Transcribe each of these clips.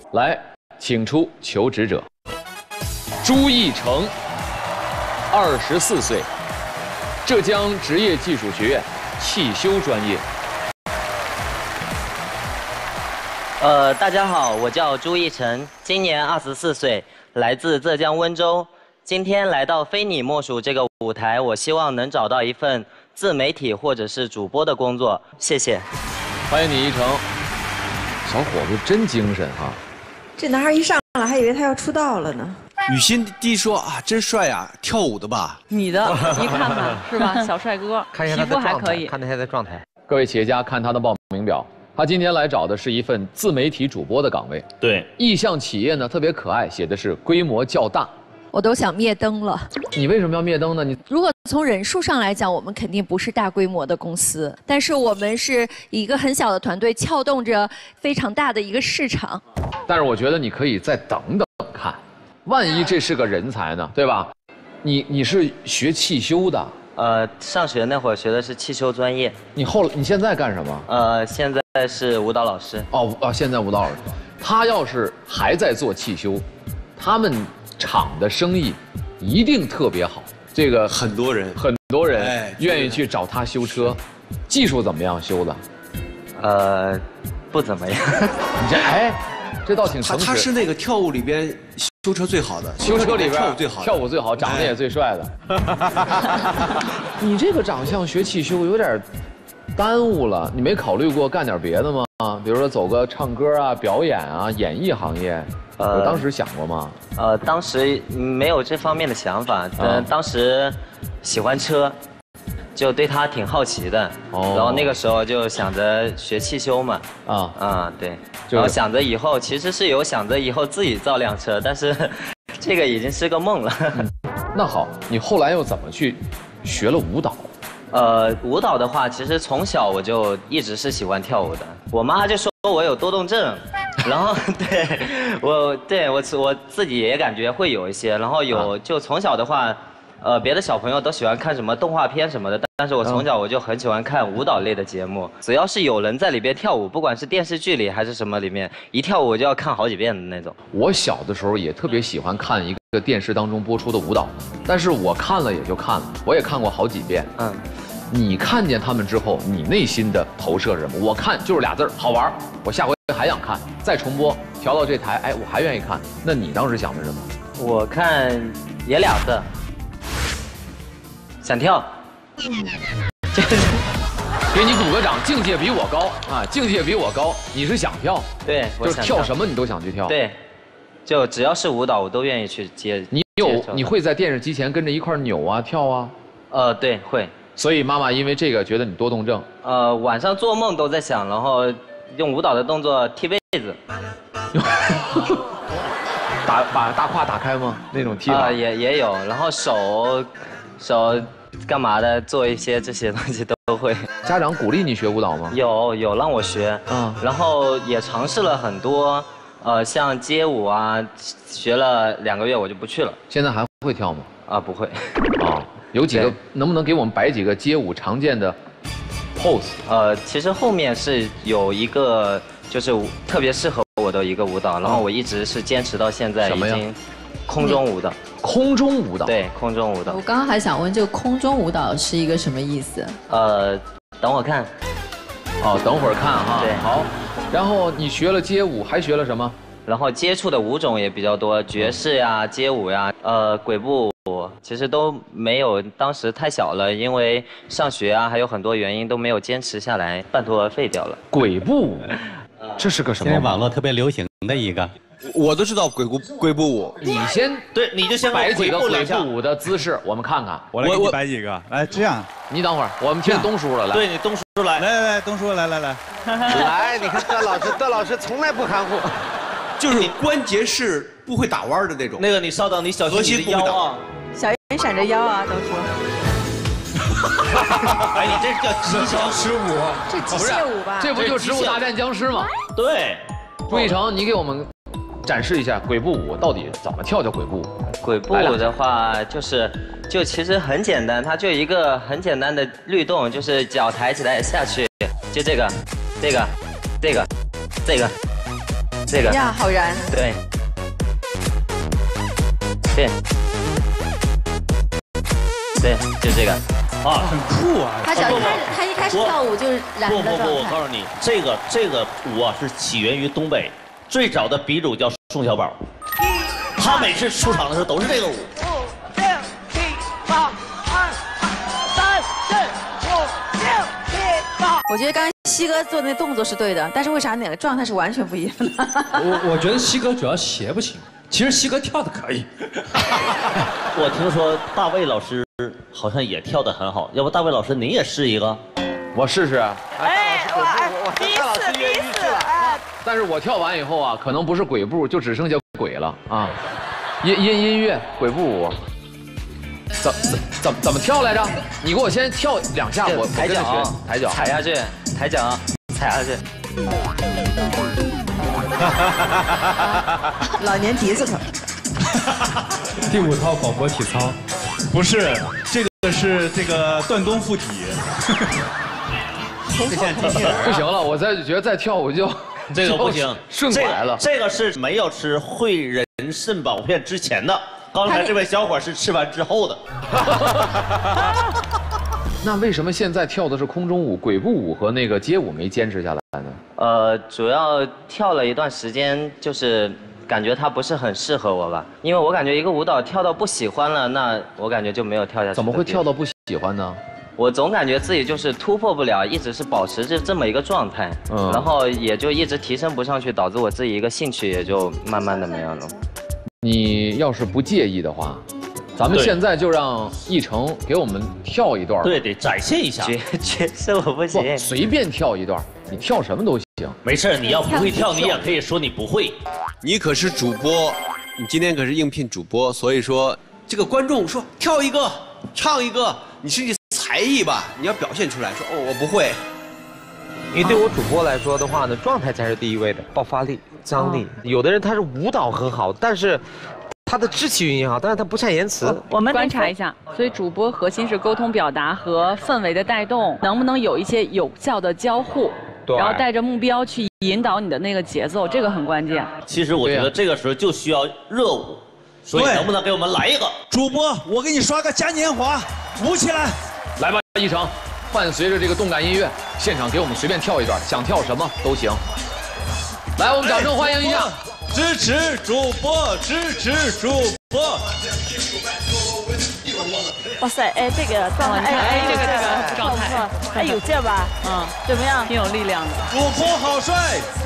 来，请出求职者。朱义成，24岁，浙江职业技术学院汽修专业。 大家好，我叫朱义成，今年24岁，来自浙江温州。今天来到非你莫属这个舞台，我希望能找到一份自媒体或者是主播的工作。谢谢。 欢迎你，义成。小伙子真精神哈！ 这男孩一上来还以为他要出道了呢。 雨欣第一说啊，真帅啊，跳舞的吧？ 你的，一看看是吧，小帅哥， 看一下他皮肤的状态， 还可以。 看他现在状态。 各位企业家看他的报名表，他今天来找的是一份自媒体主播的岗位。 对， 意向企业呢特别可爱，写的是规模较大。 我都想灭灯了。 你为什么要灭灯呢？你如果从人数上来讲，我们肯定不是大规模的公司，但是我们是一个很小的团队，撬动着非常大的一个市场。 但是我觉得你可以再等等看，万一这是个人才呢，对吧？你是学汽修的？ 上学那会儿学的是汽修专业。 你现在干什么？ 现在是舞蹈老师。 现在舞蹈老师。他要是还在做汽修，他们厂的生意一定特别好。这个很多人愿意去找他修车。技术怎么样修的？不怎么样。 你这倒挺诚实。 他是那个跳舞里边修车最好的， 修车里边跳舞最好， 长得也最帅的。你这个长相学汽修有点耽误了，你没考虑过干点别的吗？比如说走个唱歌啊、表演啊、演艺行业。有当时想过吗？ 当时没有这方面的想法。当时喜欢车，就对它挺好奇的。然后那个时候就想着学汽修嘛。对。然后想着以后，其实是有想着以后自己造辆车，但是这个已经是个梦了。 那好，你后来又怎么去学了舞蹈？ 舞蹈的话，其实从小我就一直是喜欢跳舞的。我妈就说我有多动症，然后我自己也感觉会有一些，然后就从小的话，别的小朋友都喜欢看什么动画片什么的，但是我从小我就很喜欢看舞蹈类的节目，只要是有人在里边跳舞，不管是电视剧里还是什么里面，一跳舞我就要看好几遍的那种。 我小的时候也特别喜欢看一个电视当中播出的舞蹈，但是我看了也就看了，我也看过好几遍。你看见他们之后，你内心的投射是什么？我看就是俩字儿，好玩。我下回还想看，再重播，调到这台，我还愿意看。那你当时想的什么？ 我看也俩字，想跳。 给你鼓个掌，境界比我高啊！境界比我高，你是想跳？ 对， 就是跳什么你都想去跳。 对，就只要是舞蹈，我都愿意去接。 你会在电视机前跟着一块扭啊跳啊？ 对，会。 所以妈妈因为这个觉得你多动症。 晚上做梦都在想，然后用舞蹈的动作踢被子。 把大胯打开吗？那种踢法？ 也有，然后手干嘛的，做一些这些东西都会。 家长鼓励你学舞蹈吗？ 有让我学，然后也尝试了很多，像街舞啊，学了2个月我就不去了。 现在还会跳吗？ 不会。 有几个，能不能给我们摆几个街舞常见的 pose？ 其实后面是有一个，就是特别适合我的一个舞蹈，然后我一直是坚持到现在，已经空中舞蹈。空中舞蹈？对，空中舞蹈。 我刚刚还想问，这个空中舞蹈是一个什么意思？ 等我看。 等会儿看哈。 对， 好。然后你学了街舞，还学了什么？ 然后接触的舞种也比较多，爵士呀、街舞呀、鬼步。其实都没有，当时太小了，因为上学啊，还有很多原因都没有坚持下来，半途而废掉了。 鬼步舞，这是个什么？ 现在网络特别流行的一个， 我都知道鬼步舞。 你先对，你就先摆几个鬼步舞的姿势，我们看看。 我来给你摆几个，来这样。 你等会儿，我们听东叔的来。 对你东叔来， 来，东叔来。 来，你看段老师从来不含糊， 就是关节是不会打弯的那种。 那个你稍等，你小心你的腰啊。 小心闪着腰啊，东叔。 哎，你这叫吉祥食舞， 这机械舞吧？ 这不就植物大战僵尸吗？ 对。 朱一成，你给我们展示一下鬼步舞到底怎么跳鬼步舞。 鬼步舞的话，就其实很简单，它就一个很简单的律动，就是脚抬起来下去，就这个， 这个呀，好燃。 对，对，对，就这个。 啊， 很酷啊！ 他一开始跳舞就是燃的状态。 不，我告诉你，这个舞啊是起源于东北，最早的鼻祖叫宋小宝，他每次出场的时候都是这个舞。5、6、7、8、2、3、4、5、6、7、8。 我觉得刚才西哥做的那动作是对的，但是为啥两个状态是完全不一样的？ 我觉得西哥主要鞋不行，其实西哥跳的可以。 我听说大卫老师好像也跳得很好，要不大卫老师您也试一个？ 我试试。 哎，我第一次，哎。 但是我跳完以后啊，可能不是鬼步，就只剩下鬼了啊。音乐鬼步舞，怎么跳来着？你给我先跳2下，我抬脚， 抬脚， 踩下去，抬脚，踩下去。 老年笛子头。 第5套广播体操， 不是，这个是这个断弓附体。 不行了，我觉得再跳舞就这个不行， 顺过来了。 这个是没有吃汇仁肾宝片之前的，刚才这位小伙是吃完之后的。 那为什么现在跳的是空中舞、鬼步舞和那个街舞没坚持下来呢？ 主要跳了一段时间，就是感觉它不是很适合我吧，因为我感觉一个舞蹈跳到不喜欢了，那我感觉就没有跳下去。 怎么会跳到不喜欢呢？ 我总感觉自己就是突破不了，一直是保持着这么一个状态，然后也就一直提升不上去，导致我自己一个兴趣也就慢慢的没有了。 你要是不介意的话，咱们现在就让奕成给我们跳一段。 对，得展现一下。 角色我不行， 随便跳一段，你跳什么都行。 没事，你要不会跳，你也可以说你不会。 你可是主播，你今天可是应聘主播，所以说这个观众说跳一个、唱一个，你是才艺吧，你要表现出来，说哦我不会。 因为对我主播来说的话呢，状态才是第一位的，爆发力、张力。有的人他是舞蹈很好，但是他的肢体语言好，但是他不善言辞。 我们观察一下，所以主播核心是沟通表达和氛围的带动，能不能有一些有效的交互，然后带着目标去引导你的那个节奏，这个很关键。 其实我觉得这个时候就需要热舞，所以能不能给我们来一个？ 主播，我给你刷个嘉年华，舞起来！ 来吧，奕成，伴随着这个动感音乐，现场给我们随便跳一段，想跳什么都行。来，我们掌声欢迎一下， 支持主播，支持主播。 哇塞，哎，这个状态，哎，这个状态，哎，有劲吧？嗯，怎么样？ 挺有力量的。 主播好帅！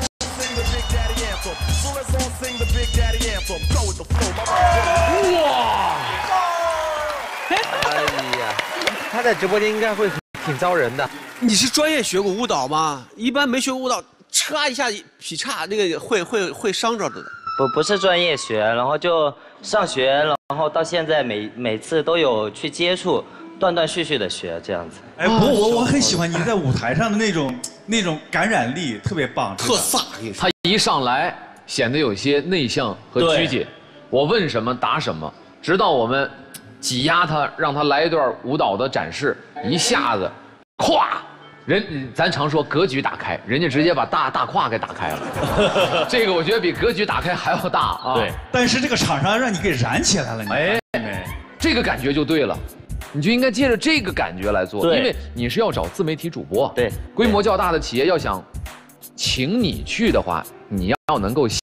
哇！哎呀，他在直播间应该会挺招人的。 你是专业学过舞蹈吗？一般没学过舞蹈，嚓一下劈叉，那个会伤着的。 不是专业学，然后就上学，然后到现在每次都有去接触，断断续续的学这样子。 哎，我很喜欢你在舞台上的那种感染力，特别棒， 特飒。 他一上来显得有些内向和拘谨，我问什么答什么，直到我们挤压他，让他来一段舞蹈的展示，一下子，咵。咱常说格局打开，人家直接把大胯给打开了，这个我觉得比格局打开还要大啊！ 对，但是这个场上让你给燃起来了， 哎，这个感觉就对了，你就应该借着这个感觉来做，因为你是要找自媒体主播， 对， 规模较大的企业要想请你去的话，你要能够吸